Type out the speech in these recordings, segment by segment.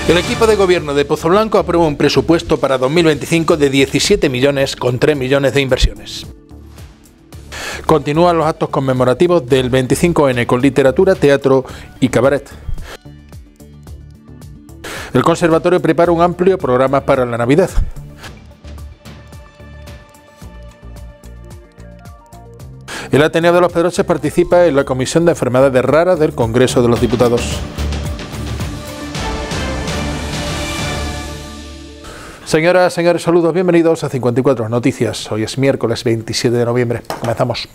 El equipo de gobierno de Pozoblanco aprueba un presupuesto para 2025 de 17 millones con 3 millones de inversiones. Continúan los actos conmemorativos del 25N con literatura, teatro y cabaret. El conservatorio prepara un amplio programa para la Navidad. El Ateneo de los Pedroches participa en la Comisión de Enfermedades Raras del Congreso de los Diputados. Señoras, señores, saludos, bienvenidos a 54 Noticias. Hoy es miércoles 27 de noviembre. Comenzamos.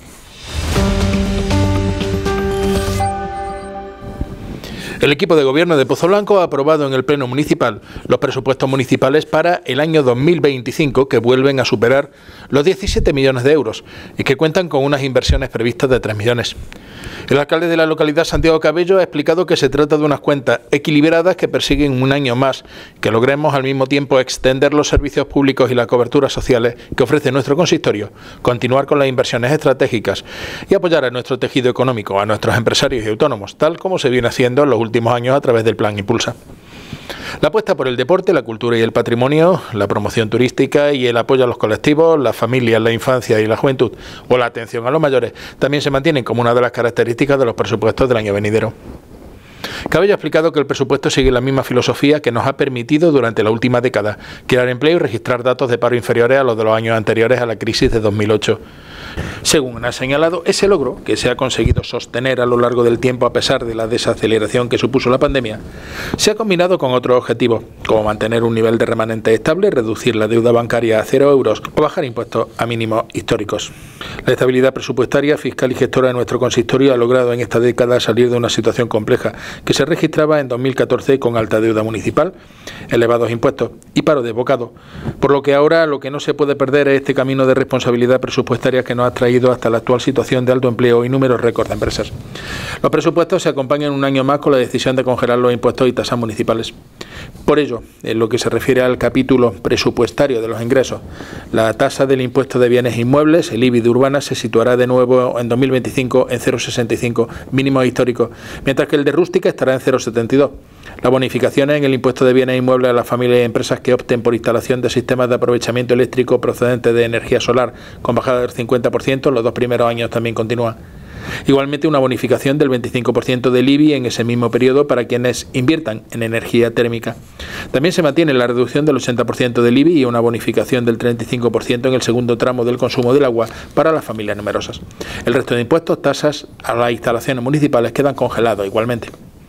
El equipo de gobierno de Pozoblanco ha aprobado en el Pleno Municipal los presupuestos municipales para el año 2025, que vuelven a superar los 17 millones de euros y que cuentan con unas inversiones previstas de 3 millones. El alcalde de la localidad, Santiago Cabello, ha explicado que se trata de unas cuentas equilibradas que persiguen un año más que logremos al mismo tiempo extender los servicios públicos y las coberturas sociales que ofrece nuestro consistorio, continuar con las inversiones estratégicas y apoyar a nuestro tejido económico, a nuestros empresarios y autónomos, tal como se viene haciendo en los últimos años a través del Plan Impulsa. La apuesta por el deporte, la cultura y el patrimonio, la promoción turística y el apoyo a los colectivos, las familias, la infancia y la juventud o la atención a los mayores también se mantienen como una de las características de los presupuestos del año venidero. Cabello ha explicado que el presupuesto sigue la misma filosofía que nos ha permitido durante la última década crear empleo y registrar datos de paro inferiores a los de los años anteriores a la crisis de 2008. Según ha señalado, ese logro, que se ha conseguido sostener a lo largo del tiempo a pesar de la desaceleración que supuso la pandemia, se ha combinado con otros objetivos, como mantener un nivel de remanente estable, reducir la deuda bancaria a 0 euros o bajar impuestos a mínimos históricos. La estabilidad presupuestaria, fiscal y gestora de nuestro consistorio ha logrado en esta década salir de una situación compleja que se registraba en 2014 con alta deuda municipal, elevados impuestos y paro desbocado, por lo que ahora lo que no se puede perder es este camino de responsabilidad presupuestaria que nos ha traído hasta la actual situación de alto empleo y números récord de empresas. Los presupuestos se acompañan un año más con la decisión de congelar los impuestos y tasas municipales. Por ello, en lo que se refiere al capítulo presupuestario de los ingresos, la tasa del impuesto de bienes inmuebles, el IBI de urbana, se situará de nuevo en 2025 en 0,65, mínimo histórico, mientras que el de rústica estará en 0,72. Las bonificaciones en el impuesto de bienes inmuebles a las familias y empresas que opten por instalación de sistemas de aprovechamiento eléctrico procedentes de energía solar con bajada del 50% en los 2 primeros años también continúan. Igualmente, una bonificación del 25% del IBI en ese mismo periodo para quienes inviertan en energía térmica. También se mantiene la reducción del 80% del IBI y una bonificación del 35% en el segundo tramo del consumo del agua para las familias numerosas. El resto de impuestos, tasas a las instalaciones municipales quedan congelados igualmente.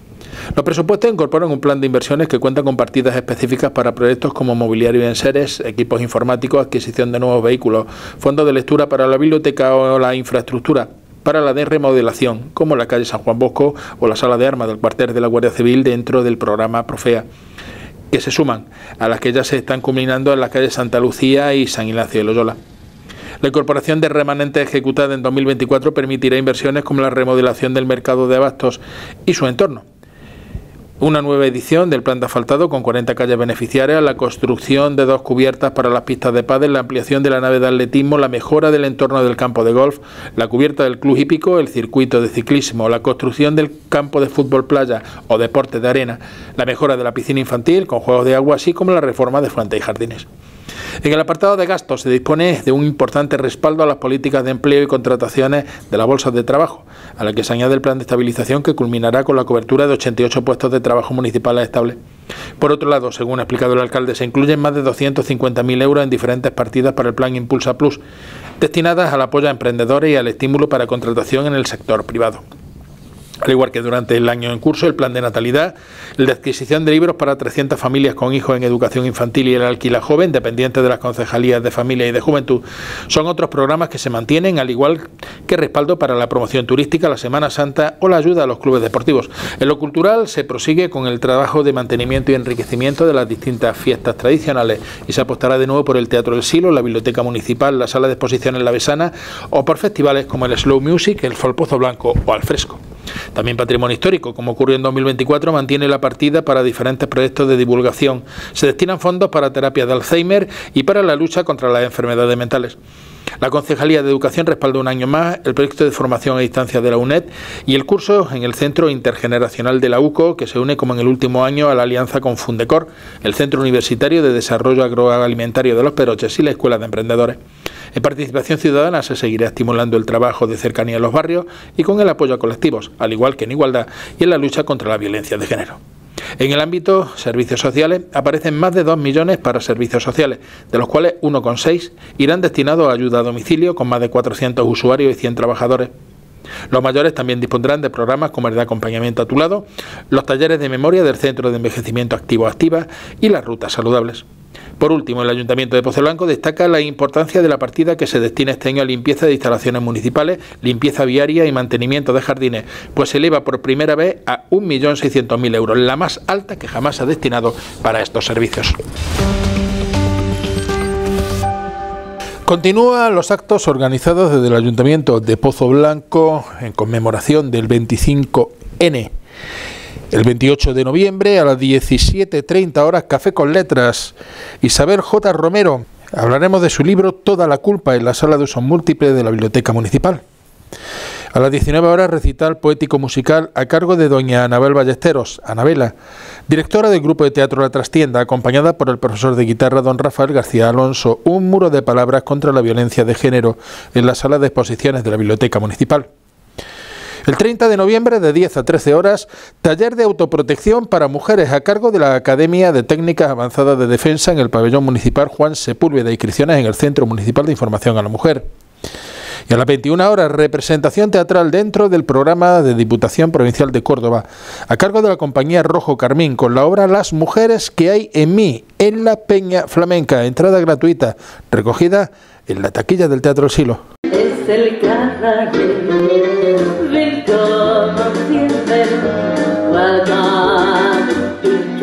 Los presupuestos incorporan un plan de inversiones que cuenta con partidas específicas para proyectos como mobiliario y enseres, equipos informáticos, adquisición de nuevos vehículos, fondos de lectura para la biblioteca o la infraestructura para la de remodelación, como la calle San Juan Bosco o la sala de armas del cuartel de la Guardia Civil dentro del programa Profea, que se suman a las que ya se están culminando en las calles Santa Lucía y San Ignacio de Loyola. La incorporación de remanente ejecutada en 2024 permitirá inversiones como la remodelación del mercado de abastos y su entorno, una nueva edición del plan de asfaltado con 40 calles beneficiarias, la construcción de 2 cubiertas para las pistas de pádel, la ampliación de la nave de atletismo, la mejora del entorno del campo de golf, la cubierta del club hípico, el circuito de ciclismo, la construcción del campo de fútbol playa o deporte de arena, la mejora de la piscina infantil con juegos de agua, así como la reforma de fuentes y jardines. En el apartado de gastos se dispone de un importante respaldo a las políticas de empleo y contrataciones de las bolsas de trabajo, a la que se añade el plan de estabilización que culminará con la cobertura de 88 puestos de trabajo municipales estables. Por otro lado, según ha explicado el alcalde, se incluyen más de 250.000 euros en diferentes partidas para el plan Impulsa Plus, destinadas al apoyo a emprendedores y al estímulo para contratación en el sector privado. Al igual que durante el año en curso, el plan de natalidad, el de adquisición de libros para 300 familias con hijos en educación infantil y el alquiler joven, dependientes de las concejalías de familia y de juventud, son otros programas que se mantienen, al igual que respaldo para la promoción turística, la Semana Santa o la ayuda a los clubes deportivos. En lo cultural se prosigue con el trabajo de mantenimiento y enriquecimiento de las distintas fiestas tradicionales y se apostará de nuevo por el Teatro del Silo, la Biblioteca Municipal, la Sala de Exposiciones La Besana o por festivales como el Slow Music, el Folk Pozoblanco o Al Fresco. También Patrimonio Histórico, como ocurrió en 2024, mantiene la partida para diferentes proyectos de divulgación. Se destinan fondos para terapias de Alzheimer y para la lucha contra las enfermedades mentales. La Concejalía de Educación respalda un año más el proyecto de formación a distancia de la UNED y el curso en el Centro Intergeneracional de la UCO, que se une como en el último año a la alianza con Fundecor, el Centro Universitario de Desarrollo Agroalimentario de Los Peroches y la Escuela de Emprendedores. En participación ciudadana se seguirá estimulando el trabajo de cercanía en los barrios y con el apoyo a colectivos, al igual que en igualdad y en la lucha contra la violencia de género. En el ámbito servicios sociales aparecen más de 2 millones para servicios sociales, de los cuales 1,6 irán destinados a ayuda a domicilio con más de 400 usuarios y 100 trabajadores. Los mayores también dispondrán de programas como el de acompañamiento a tu lado, los talleres de memoria del Centro de Envejecimiento Activo-Activa y las rutas saludables. Por último, el Ayuntamiento de Pozoblanco destaca la importancia de la partida que se destina este año a limpieza de instalaciones municipales, limpieza viaria y mantenimiento de jardines, pues se eleva por primera vez a 1.600.000 euros, la más alta que jamás se ha destinado para estos servicios. Continúan los actos organizados desde el Ayuntamiento de Pozoblanco en conmemoración del 25N. El 28 de noviembre a las 17:30 horas, Café con Letras. Isabel J. Romero. Hablaremos de su libro Toda la culpa en la sala de usos múltiples de la Biblioteca Municipal. A las 19 horas, recital poético musical a cargo de doña Anabel Ballesteros, Anabela, directora del grupo de teatro La Trastienda, acompañada por el profesor de guitarra don Rafael García Alonso. Un muro de palabras contra la violencia de género en la sala de exposiciones de la Biblioteca Municipal. El 30 de noviembre, de 10 a 13 horas, taller de autoprotección para mujeres a cargo de la Academia de Técnicas Avanzadas de Defensa en el pabellón municipal Juan Sepúlveda, inscripciones en el Centro Municipal de Información a la Mujer. Y a las 21 horas, representación teatral dentro del programa de Diputación Provincial de Córdoba, a cargo de la compañía Rojo Carmín, con la obra Las mujeres que hay en mí, en la Peña Flamenca, entrada gratuita, recogida en la taquilla del Teatro El Silo. Es el caballero del como siempre, guarda, el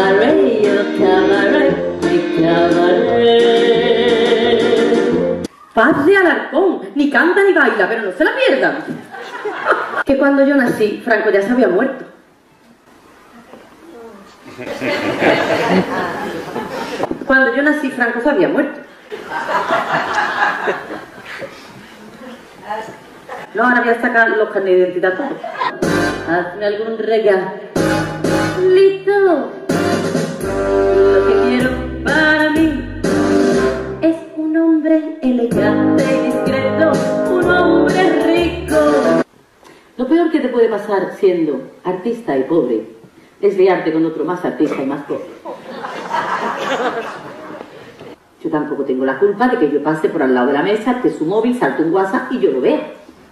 cabaret. Paz de Alarcón, ni canta ni baila, pero no se la pierdan. Que cuando yo nací, Franco ya se había muerto. Cuando yo nací, Franco se había muerto. No, ahora voy a sacar los carnes de identidad todos. Hazme algún regalito. Lo que quiero para mí es un hombre elegante y discreto, un hombre rico. Lo peor que te puede pasar siendo artista y pobre es liarte con otro más artista y más pobre. Yo tampoco tengo la culpa de que yo pase por al lado de la mesa, te su móvil, salte un WhatsApp y yo lo vea.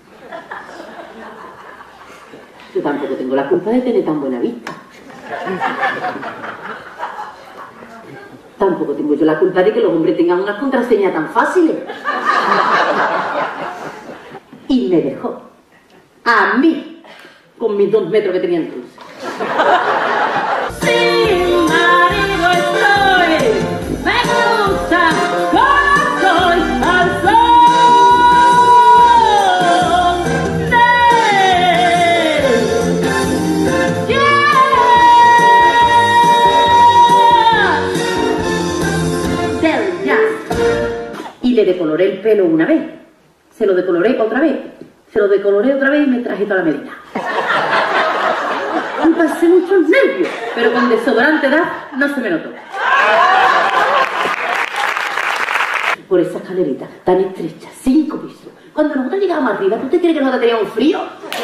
Yo tampoco tengo la culpa de tener tan buena vista. Tampoco tengo yo la culpa de que los hombres tengan unas contraseñas tan fáciles. Y me dejó. A mí. Con mis 2 metros que tenía entonces. Sin marido estoy. Me gusta como soy. Al sol del jazz. Y le decoloré el pelo una vez. Se lo decoloré otra vez. Se lo decoloré otra vez y me traje toda la melena. Me pasé muchos nervios, pero con desodorante no se me notó. Por esa escalerita tan estrecha, 5 pisos. Cuando nosotros llegábamos arriba, ¿tú te crees que nosotros teníamos frío?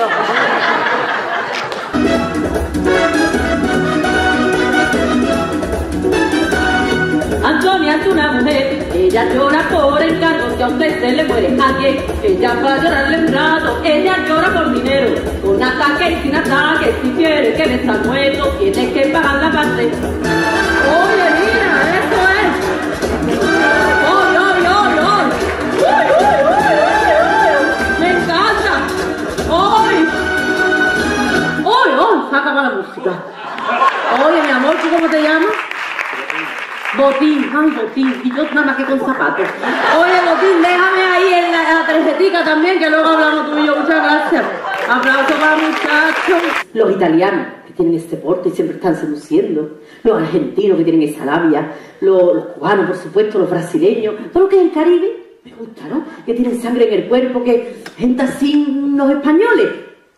Antonia es una mujer, ella llora por encargos que a usted se le muere alguien. Ella va a llorarle un rato, ella llora por dinero, con ataque y sin ataque. Si quiere que le está muerto, tiene que pagar la parte. Oye, mira, eso es. ¡Oy, oy, oy, oy! ¡Uy, uy, uy, uy, uy! ¡Me encanta! ¡Oy! ¡Oy, oy! Saca la música. Oye, mi amor, ¿tú cómo te llamas? Botín, ay Botín, y yo nada más que con zapatos. Oye Botín, déjame ahí en la tarjetica también, que luego hablamos tú y yo, muchas gracias. Aplauso para muchachos. Los italianos, que tienen este porte y siempre están seduciendo. Los argentinos, que tienen esa labia. Los cubanos, por supuesto, los brasileños. Todo lo que es el Caribe, Me gusta, ¿no? Que tienen sangre en el cuerpo, que gente así los españoles.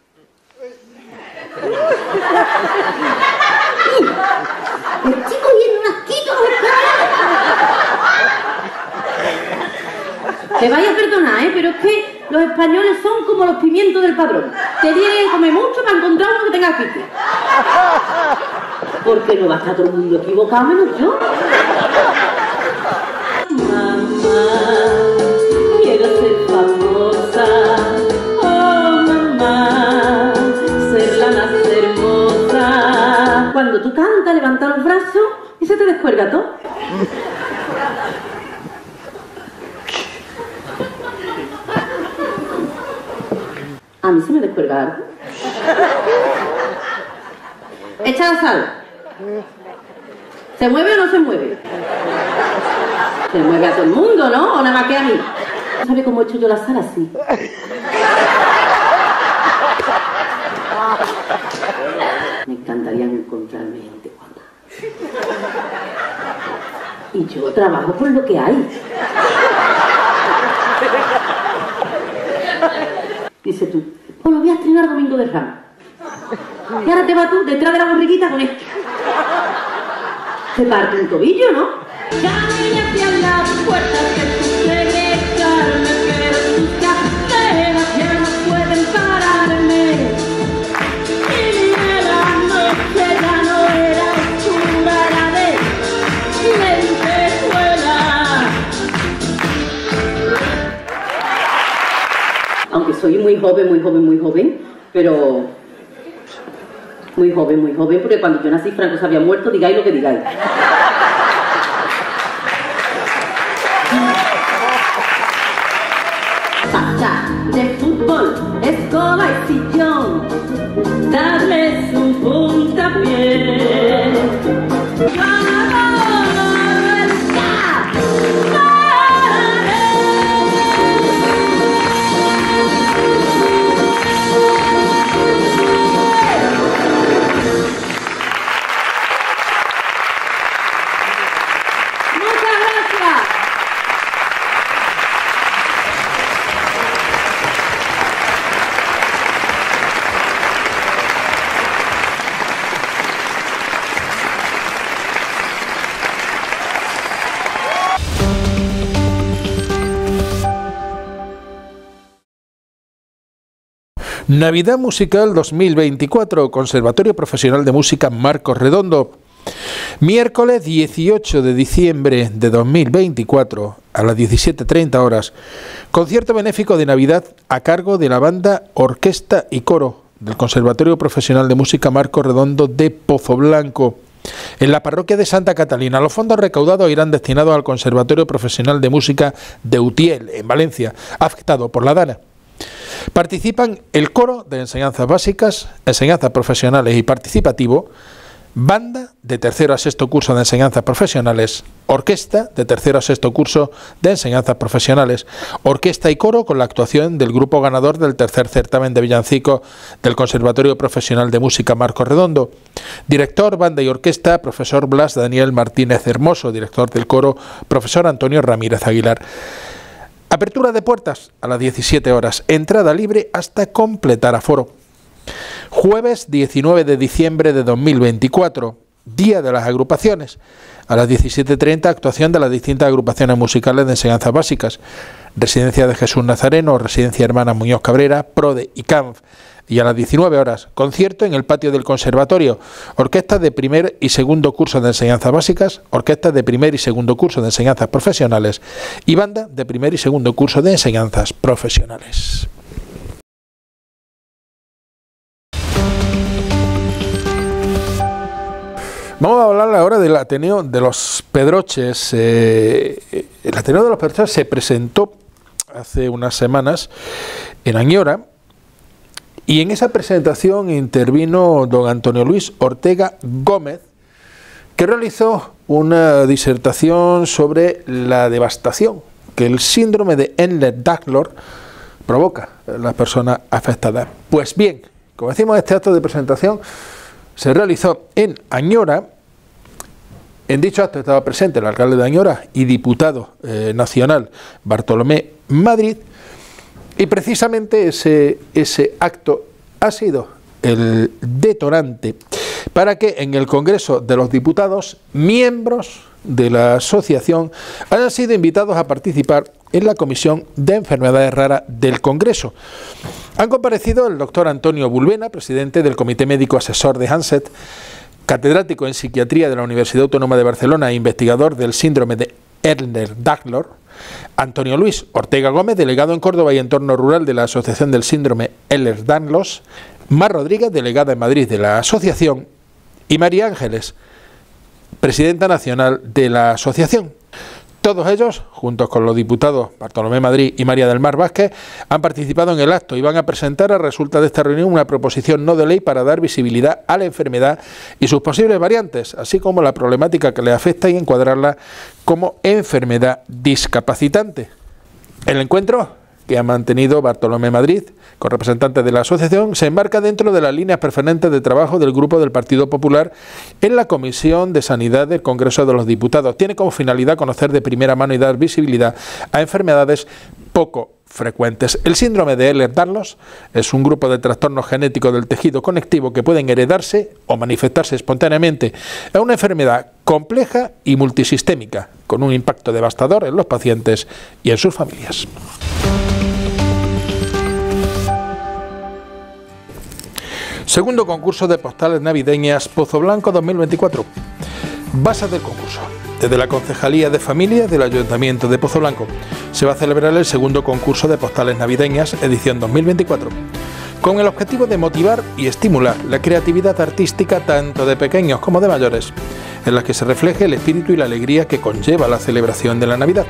El chico viene un asquito los españoles. Te vaya a perdonar, pero es que los españoles son como los pimientos del Padrón. Te tienen que comer mucho para encontrar uno que tenga pique. Porque no va a estar todo el mundo equivocado menos yo. Mamá, quiero ser famosa. Oh, mamá, ser la más hermosa. Cuando tú cantas, levanta los brazos y se te descuelga todo. A mí se me descuelga algo. Echa la sal. ¿Se mueve o no se mueve? Se mueve a todo el mundo, ¿no? O nada más que a mí. ¿Sabe cómo he hecho yo la sal así? Me encantaría encontrarme gente guapa. Y yo trabajo por lo que hay. Dice tú, pues lo voy a estrenar Domingo de Ramos. Y ahora te vas tú detrás de la borriquita con esto. Te parte un tobillo, ¿no? Camina hacia las puertas que tú regresar. Me quiero tus cadenas, ya no pueden pararme. Y la noche ya no era oscura, era de lentejuela. Aunque soy muy joven, pero... Muy joven, porque cuando yo nací Franco se había muerto, digáis lo que digáis. Sacha de fútbol, escoba y sillón, darles un puntapié. Navidad Musical 2024, Conservatorio Profesional de Música Marcos Redondo. Miércoles 18 de diciembre de 2024 a las 17:30 horas, concierto benéfico de Navidad a cargo de la banda Orquesta y Coro del Conservatorio Profesional de Música Marcos Redondo de Pozoblanco, en la parroquia de Santa Catalina. Los fondos recaudados irán destinados al Conservatorio Profesional de Música de Utiel, en Valencia, afectado por la Dana. Participan el coro de enseñanzas básicas, enseñanzas profesionales y participativo, banda de tercero a sexto curso de enseñanzas profesionales, orquesta de tercero a sexto curso de enseñanzas profesionales, orquesta y coro con la actuación del grupo ganador del tercer certamen de villancicos del Conservatorio Profesional de Música Marcos Redondo. Director, banda y orquesta, profesor Blas Daniel Martínez Hermoso. Director del coro, profesor Antonio Ramírez Aguilar. Apertura de puertas a las 17 horas, entrada libre hasta completar aforo. Jueves 19 de diciembre de 2024, Día de las Agrupaciones. A las 17:30, actuación de las distintas agrupaciones musicales de enseñanzas básicas. Residencia de Jesús Nazareno, Residencia Hermana Muñoz Cabrera, PRODE y CANF. Y a las 19 horas, concierto en el patio del conservatorio. Orquestas de primer y segundo curso de enseñanzas básicas, orquestas de primer y segundo curso de enseñanzas profesionales y banda de primer y segundo curso de enseñanzas profesionales. Vamos a hablar ahora del Ateneo de los Pedroches. El Ateneo de los Pedroches se presentó hace unas semanas en Añora, y en esa presentación intervino don Antonio Luis Ortega Gómez, que realizó una disertación sobre la devastación que el síndrome de Ehlers-Danlos provoca en las personas afectadas. Pues bien, como decimos, este acto de presentación se realizó en Añora En dicho acto estaba presente el alcalde de Añora y diputado nacional Bartolomé Madrid, y precisamente ese acto ha sido el detonante para que en el Congreso de los Diputados miembros de la asociación hayan sido invitados a participar en la Comisión de Enfermedades Raras del Congreso. Han comparecido el doctor Antonio Bulbena, presidente del Comité Médico Asesor de Hanset, catedrático en Psiquiatría de la Universidad Autónoma de Barcelona e investigador del síndrome de Ehlers-Danlos; Antonio Luis Ortega Gómez, delegado en Córdoba y entorno rural de la Asociación del Síndrome Ehlers-Danlos; Mar Rodríguez, delegada en Madrid de la asociación; y María Ángeles, presidenta nacional de la asociación. Todos ellos, juntos con los diputados Bartolomé Madrid y María del Mar Vázquez, han participado en el acto y van a presentar a resulta de esta reunión una proposición no de ley para dar visibilidad a la enfermedad y sus posibles variantes, así como la problemática que le afecta y encuadrarla como enfermedad discapacitante. El encuentro que ha mantenido Bartolomé Madrid con representantes de la asociación se enmarca dentro de las líneas preferentes de trabajo del Grupo del Partido Popular en la Comisión de Sanidad del Congreso de los Diputados. Tiene como finalidad conocer de primera mano y dar visibilidad a enfermedades poco frecuentes. El síndrome de Ehlers-Danlos es un grupo de trastornos genéticos del tejido conectivo que pueden heredarse o manifestarse espontáneamente. Es una enfermedad compleja y multisistémica, con un impacto devastador en los pacientes y en sus familias. Segundo concurso de postales navideñas Pozoblanco 2024. Bases del concurso. Desde la Concejalía de Familia del Ayuntamiento de Pozoblanco se va a celebrar el segundo concurso de postales navideñas edición 2024, con el objetivo de motivar y estimular la creatividad artística tanto de pequeños como de mayores, en la que se refleje el espíritu y la alegría que conlleva la celebración de la Navidad.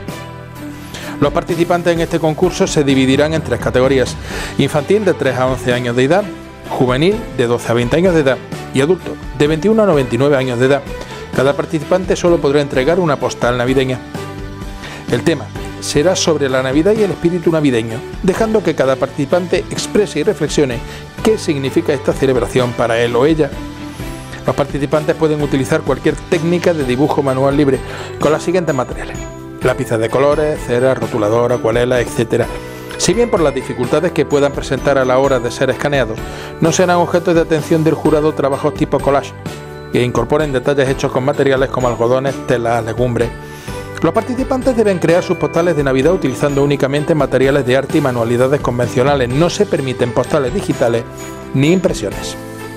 Los participantes en este concurso se dividirán en tres categorías: infantil de 3 a 11 años de edad, juvenil de 12 a 20 años de edad y adulto de 21 a 99 años de edad. Cada participante solo podrá entregar una postal navideña. El tema será sobre la Navidad y el espíritu navideño, dejando que cada participante exprese y reflexione qué significa esta celebración para él o ella. Los participantes pueden utilizar cualquier técnica de dibujo manual libre con los siguientes materiales: lápices de colores, cera, rotulador, acuarela, etc. Si bien por las dificultades que puedan presentar a la hora de ser escaneados, no serán objeto de atención del jurado trabajos tipo collage, que incorporen detalles hechos con materiales como algodones, telas, legumbres. Los participantes deben crear sus postales de Navidad utilizando únicamente materiales de arte y manualidades convencionales. No se permiten postales digitales ni impresiones.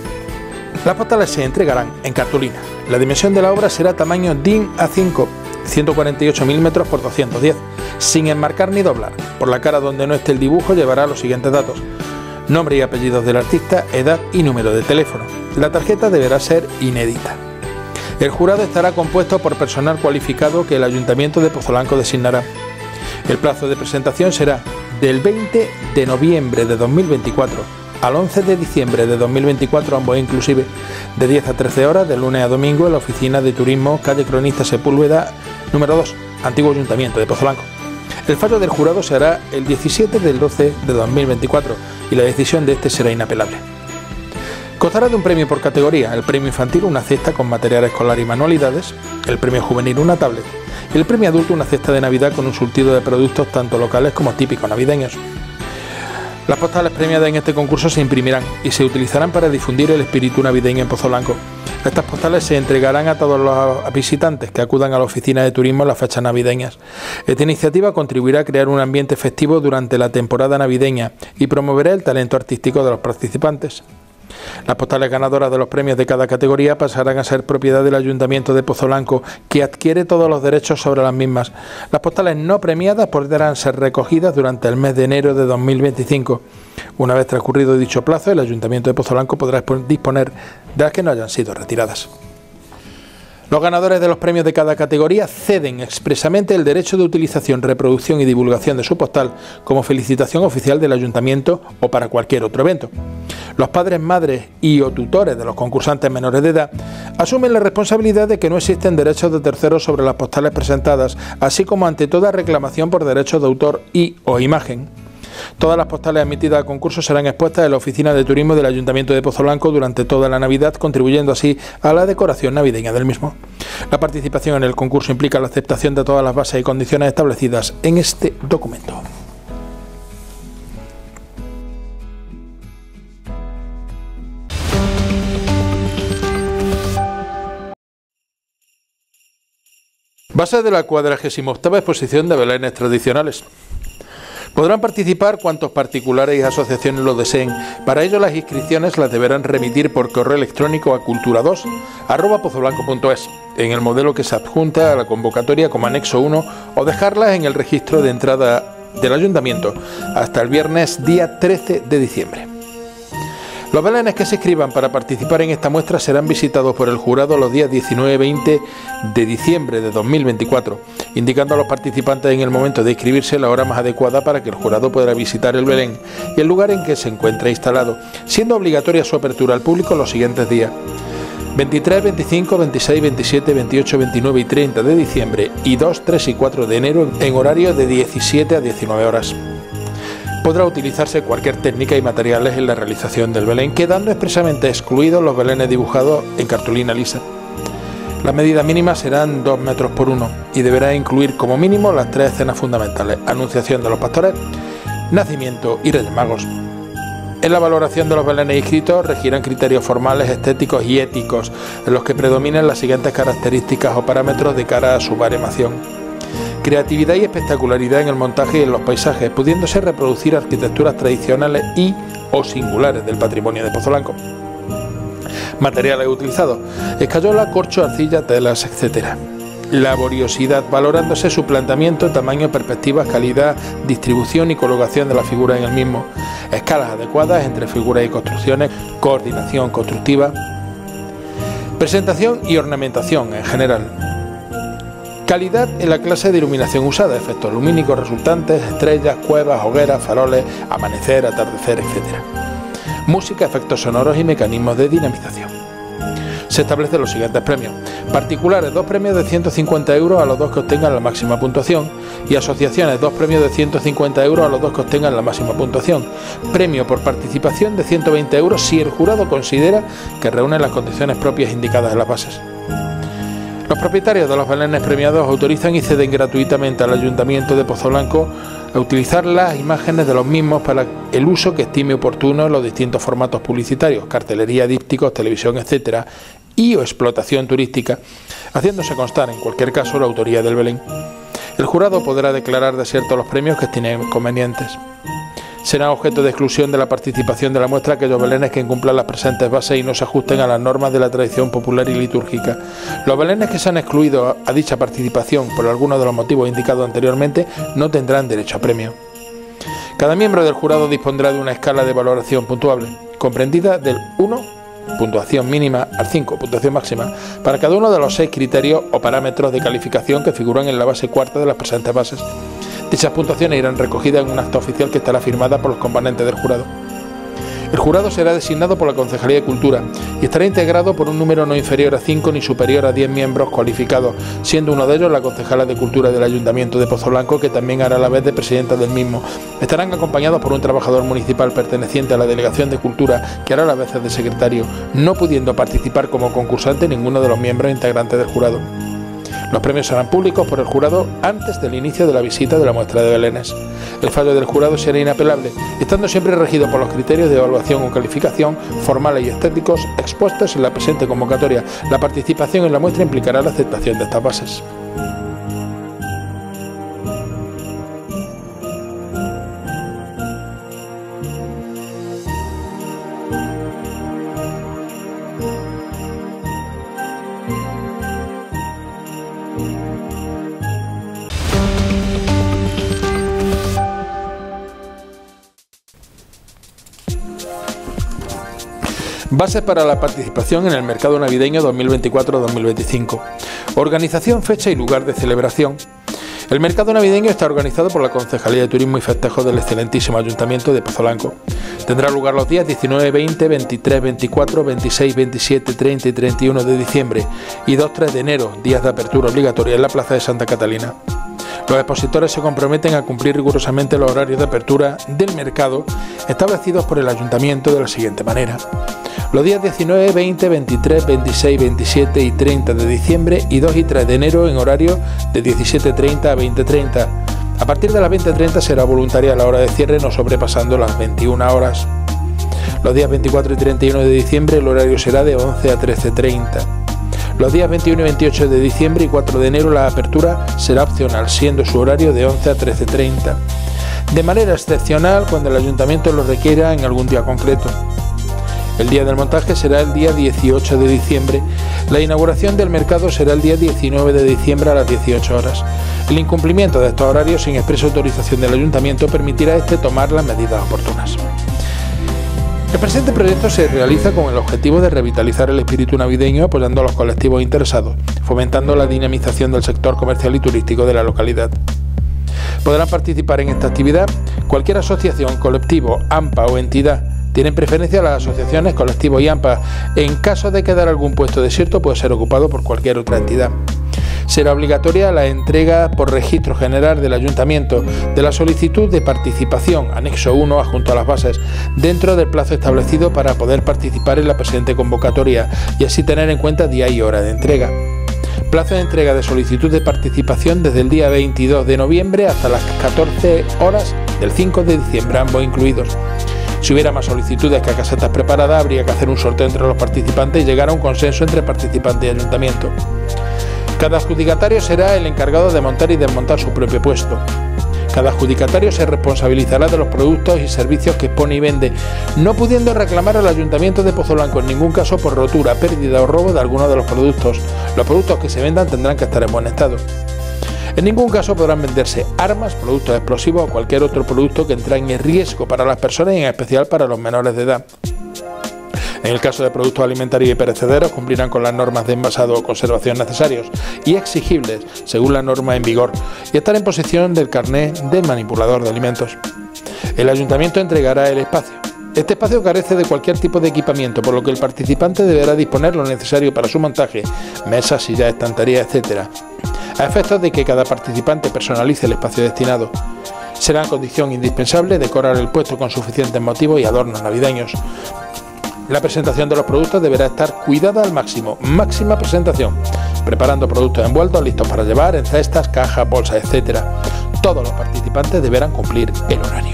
Las postales se entregarán en cartulina. La dimensión de la obra será tamaño DIN A5, 148 milímetros por 210, sin enmarcar ni doblar. Por la cara donde no esté el dibujo llevará los siguientes datos: nombre y apellidos del artista, edad y número de teléfono. La tarjeta deberá ser inédita. El jurado estará compuesto por personal cualificado que el Ayuntamiento de Pozoblanco designará. El plazo de presentación será del 20 de noviembre de 2024 al 11 de diciembre de 2024, ambos inclusive, de 10 a 13 horas, de lunes a domingo, en la Oficina de Turismo, calle Cronista Sepúlveda, número 2, Antiguo Ayuntamiento de Pozoblanco. El fallo del jurado se hará el 17 del 12 de 2024 y la decisión de este será inapelable. Constará de un premio por categoría: el premio infantil una cesta con material escolar y manualidades, el premio juvenil una tablet y el premio adulto una cesta de Navidad con un surtido de productos tanto locales como típicos navideños. Las postales premiadas en este concurso se imprimirán y se utilizarán para difundir el espíritu navideño en Pozoblanco. Estas postales se entregarán a todos los visitantes que acudan a la oficina de turismo en las fechas navideñas. Esta iniciativa contribuirá a crear un ambiente festivo durante la temporada navideña y promoverá el talento artístico de los participantes. Las postales ganadoras de los premios de cada categoría pasarán a ser propiedad del Ayuntamiento de Pozoblanco, que adquiere todos los derechos sobre las mismas. Las postales no premiadas podrán ser recogidas durante el mes de enero de 2025. Una vez transcurrido dicho plazo, el Ayuntamiento de Pozoblanco podrá disponer de las que no hayan sido retiradas. Los ganadores de los premios de cada categoría ceden expresamente el derecho de utilización, reproducción y divulgación de su postal como felicitación oficial del Ayuntamiento o para cualquier otro evento. Los padres, madres y o tutores de los concursantes menores de edad asumen la responsabilidad de que no existen derechos de terceros sobre las postales presentadas, así como ante toda reclamación por derechos de autor y o imagen. Todas las postales admitidas a concurso serán expuestas en la oficina de turismo del Ayuntamiento de Pozoblanco durante toda la Navidad, contribuyendo así a la decoración navideña del mismo. La participación en el concurso implica la aceptación de todas las bases y condiciones establecidas en este documento. Base de la 48ª exposición de belenes tradicionales. Podrán participar cuantos particulares y asociaciones lo deseen. Para ello las inscripciones las deberán remitir por correo electrónico a cultura2@pozoblanco.es en el modelo que se adjunta a la convocatoria como anexo 1 o dejarlas en el registro de entrada del Ayuntamiento hasta el viernes día 13 de diciembre. Los belenes que se inscriban para participar en esta muestra serán visitados por el jurado los días 19 y 20 de diciembre de 2024, indicando a los participantes en el momento de inscribirse la hora más adecuada para que el jurado pueda visitar el belén y el lugar en que se encuentra instalado, siendo obligatoria su apertura al público los siguientes días: 23, 25, 26, 27, 28, 29 y 30 de diciembre y 2, 3 y 4 de enero en horario de 17 a 19 horas. Podrá utilizarse cualquier técnica y materiales en la realización del belén, quedando expresamente excluidos los belenes dibujados en cartulina lisa. Las medidas mínimas serán 2 metros por 1 y deberá incluir como mínimo las 3 escenas fundamentales: Anunciación de los pastores, Nacimiento y Reyes Magos. En la valoración de los belenes inscritos regirán criterios formales, estéticos y éticos, en los que predominan las siguientes características o parámetros de cara a su baremación: creatividad y espectacularidad en el montaje y en los paisajes, pudiéndose reproducir arquitecturas tradicionales y o singulares del patrimonio de Pozoblanco. Materiales utilizados: escayola, corcho, arcilla, telas, etc. Laboriosidad, valorándose su planteamiento, tamaño, perspectivas, calidad, distribución y colocación de la figura en el mismo. Escalas adecuadas entre figuras y construcciones, coordinación constructiva. Presentación y ornamentación en general. Calidad en la clase de iluminación usada: efectos lumínicos resultantes, estrellas, cuevas, hogueras, faroles, amanecer, atardecer, etc. Música, efectos sonoros y mecanismos de dinamización. Se establecen los siguientes premios: particulares, 2 premios de 150 euros a los 2 que obtengan la máxima puntuación, y asociaciones, 2 premios de 150 euros a los 2 que obtengan la máxima puntuación. Premio por participación de 120 euros si el jurado considera que reúnen las condiciones propias indicadas en las bases. Los propietarios de los belenes premiados autorizan y ceden gratuitamente al Ayuntamiento de Pozoblanco a utilizar las imágenes de los mismos para el uso que estime oportuno en los distintos formatos publicitarios: cartelería, dípticos, televisión, etc. y o explotación turística, haciéndose constar en cualquier caso la autoría del belén. El jurado podrá declarar desiertos los premios que estimen convenientes. Serán objeto de exclusión de la participación de la muestra aquellos belenes que incumplan las presentes bases y no se ajusten a las normas de la tradición popular y litúrgica. Los belenes que se han excluido a dicha participación por alguno de los motivos indicados anteriormente no tendrán derecho a premio. Cada miembro del jurado dispondrá de una escala de valoración puntuable, comprendida del 1, puntuación mínima, al 5, puntuación máxima, para cada uno de los 6 criterios o parámetros de calificación que figuran en la base cuarta de las presentes bases. Dichas puntuaciones irán recogidas en un acta oficial que estará firmada por los componentes del jurado. El jurado será designado por la Concejalía de Cultura y estará integrado por un número no inferior a 5 ni superior a 10 miembros cualificados, siendo uno de ellos la concejala de Cultura del Ayuntamiento de Pozoblanco, que también hará la vez de presidenta del mismo. Estarán acompañados por un trabajador municipal perteneciente a la Delegación de Cultura, que hará la vez de secretario, no pudiendo participar como concursante ninguno de los miembros integrantes del jurado. Los premios serán públicos por el jurado antes del inicio de la visita de la muestra de belenes. El fallo del jurado será inapelable, estando siempre regido por los criterios de evaluación o calificación formales y estéticos expuestos en la presente convocatoria. La participación en la muestra implicará la aceptación de estas bases. Bases para la participación en el mercado navideño 2024-2025. Organización, fecha y lugar de celebración. El mercado navideño está organizado por la Concejalía de Turismo y Festejos del excelentísimo Ayuntamiento de Pozoblanco. Tendrá lugar los días 19, 20, 23, 24, 26, 27, 30 y 31 de diciembre y 2-3 de enero, días de apertura obligatoria en la Plaza de Santa Catalina. Los expositores se comprometen a cumplir rigurosamente los horarios de apertura del mercado establecidos por el Ayuntamiento de la siguiente manera. Los días 19, 20, 23, 26, 27 y 30 de diciembre y 2 y 3 de enero en horario de 17:30 a 20:30. A partir de las 20:30 será voluntaria la hora de cierre, no sobrepasando las 21 horas. Los días 24 y 31 de diciembre el horario será de 11 a 13:30. Los días 21 y 28 de diciembre y 4 de enero la apertura será opcional, siendo su horario de 11 a 13:30. De manera excepcional, cuando el Ayuntamiento lo requiera en algún día concreto. El día del montaje será el día 18 de diciembre. La inauguración del mercado será el día 19 de diciembre a las 18 horas. El incumplimiento de estos horarios sin expresa autorización del Ayuntamiento permitirá a este tomar las medidas oportunas. El presente proyecto se realiza con el objetivo de revitalizar el espíritu navideño apoyando a los colectivos interesados, fomentando la dinamización del sector comercial y turístico de la localidad. Podrán participar en esta actividad cualquier asociación, colectivo, AMPA o entidad. Tienen preferencia las asociaciones, colectivos y AMPA. En caso de quedar algún puesto desierto, puede ser ocupado por cualquier otra entidad. Será obligatoria la entrega por registro general del Ayuntamiento de la solicitud de participación, anexo 1, adjunto a las bases, dentro del plazo establecido para poder participar en la presente convocatoria y así tener en cuenta día y hora de entrega. Plazo de entrega de solicitud de participación desde el día 22 de noviembre hasta las 14 horas del 5 de diciembre, ambos incluidos. Si hubiera más solicitudes que casetas preparadas, habría que hacer un sorteo entre los participantes y llegar a un consenso entre participantes y ayuntamiento. Cada adjudicatario será el encargado de montar y desmontar su propio puesto. Cada adjudicatario se responsabilizará de los productos y servicios que expone y vende, no pudiendo reclamar al Ayuntamiento de Pozoblanco en ningún caso por rotura, pérdida o robo de alguno de los productos. Los productos que se vendan tendrán que estar en buen estado. En ningún caso podrán venderse armas, productos explosivos o cualquier otro producto que entrañe riesgo para las personas y en especial para los menores de edad. En el caso de productos alimentarios y perecederos, cumplirán con las normas de envasado o conservación necesarios y exigibles según la norma en vigor y estar en posesión del carné del manipulador de alimentos. El Ayuntamiento entregará el espacio. Este espacio carece de cualquier tipo de equipamiento, por lo que el participante deberá disponer lo necesario para su montaje, mesas, sillas, estanterías, etc., a efectos de que cada participante personalice el espacio destinado. Será condición indispensable decorar el puesto con suficientes motivos y adornos navideños. La presentación de los productos deberá estar cuidada al máximo, máxima presentación, preparando productos envueltos listos para llevar en cestas, cajas, bolsas, etc. Todos los participantes deberán cumplir el horario.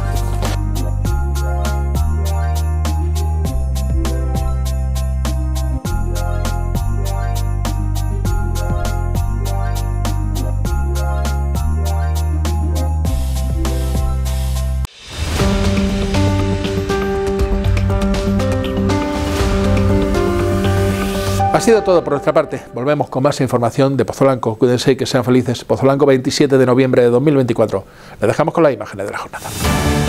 Ha sido todo por nuestra parte. Volvemos con más información de Pozoblanco. Cuídense y que sean felices. Pozoblanco, 27 de noviembre de 2024. Les dejamos con las imágenes de la jornada.